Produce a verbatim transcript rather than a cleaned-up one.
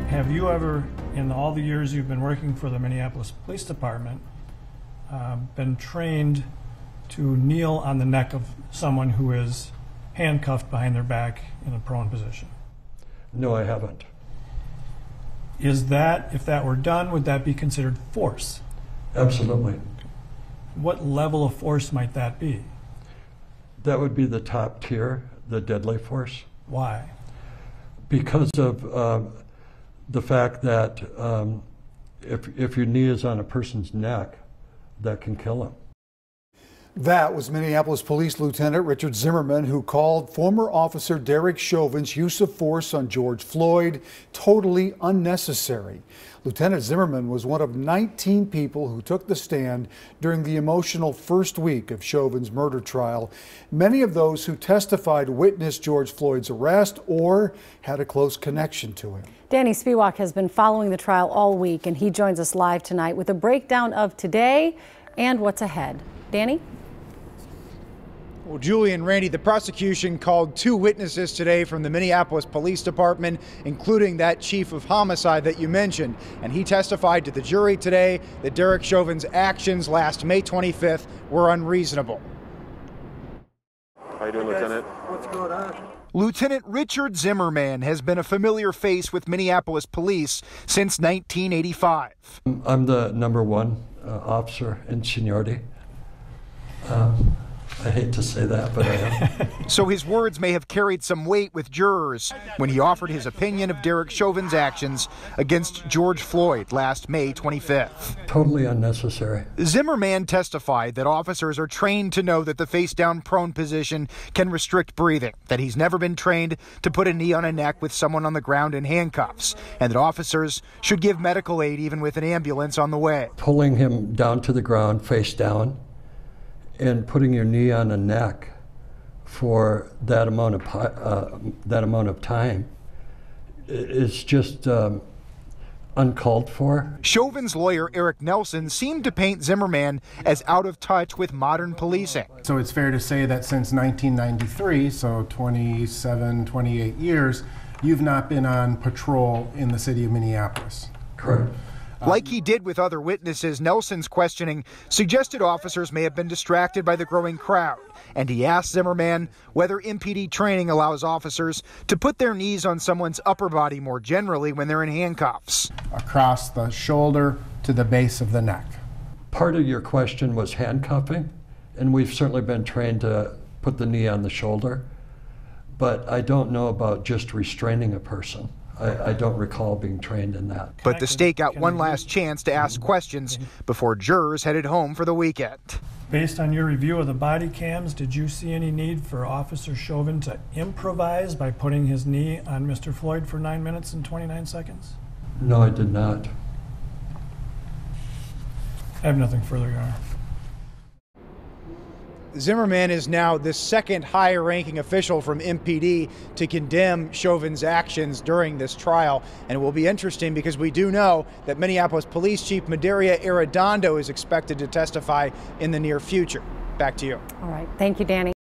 Have you ever, in all the years you've been working for the Minneapolis Police Department, uh, been trained to kneel on the neck of someone who is handcuffed behind their back in a prone position? No, I haven't. Is that, if that were done, would that be considered force? Absolutely. What level of force might that be? That would be the top tier, the deadly force. Why? Because of uh, the fact that um, if, if your knee is on a person's neck, that can kill him. That was Minneapolis Police Lieutenant Richard Zimmerman, who called former officer Derek Chauvin's use of force on George Floyd totally unnecessary. Lieutenant Zimmerman was one of nineteen people who took the stand during the emotional first week of Chauvin's murder trial. Many of those who testified witnessed George Floyd's arrest or had a close connection to him. Danny Spiewak has been following the trial all week, and he joins us live tonight with a breakdown of today and what's ahead. Danny? Well, Julie and Randy, the prosecution called two witnesses today from the Minneapolis Police Department, including that chief of homicide that you mentioned. And he testified to the jury today that Derek Chauvin's actions last May twenty-fifth were unreasonable. How you doing, Lieutenant? What's going on? Lieutenant Richard Zimmerman has been a familiar face with Minneapolis police since nineteen eighty-five. I'm the number one uh, officer in seniority. Um, I hate to say that, but I am. So his words may have carried some weight with jurors when he offered his opinion of Derek Chauvin's actions against George Floyd last May twenty-fifth. Totally unnecessary. Zimmerman testified that officers are trained to know that the face-down prone position can restrict breathing, that he's never been trained to put a knee on a neck with someone on the ground in handcuffs, and that officers should give medical aid even with an ambulance on the way. Pulling him down to the ground, face down, and putting your knee on a neck for that amount of uh, that amount of time is just um, uncalled for. Chauvin's lawyer Eric Nelson seemed to paint Zimmerman as out of touch with modern policing. So it's fair to say that since nineteen ninety-three, so twenty-seven, twenty-eight years, you've not been on patrol in the city of Minneapolis. Correct. Like he did with other witnesses, Nelson's questioning suggested officers may have been distracted by the growing crowd, and he asked Zimmerman whether M P D training allows officers to put their knees on someone's upper body more generally when they're in handcuffs. Across the shoulder to the base of the neck. Part of your question was handcuffing, and we've certainly been trained to put the knee on the shoulder, but I don't know about just restraining a person. I, I don't recall being trained in that. But the state got one last chance to ask questions before jurors headed home for the weekend. Based on your review of the body cams, did you see any need for Officer Chauvin to improvise by putting his knee on Mister Floyd for nine minutes and twenty-nine seconds? No, I did not. I have nothing further, Your Honor. Zimmerman is now the second higher-ranking official from M P D to condemn Chauvin's actions during this trial. And it will be interesting because we do know that Minneapolis Police Chief Medaria Arredondo is expected to testify in the near future. Back to you. All right. Thank you, Danny.